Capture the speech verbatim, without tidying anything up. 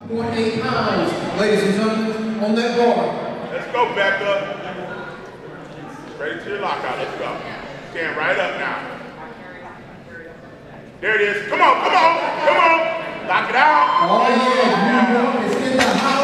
point eight pounds, ladies and gentlemen, on that bar. Let's go, Becca. Straight to your lockout. Let's go. Stand right up now. There it is. Come on, come on, come on. Lock it out. Oh, yeah. You know, it's in the house.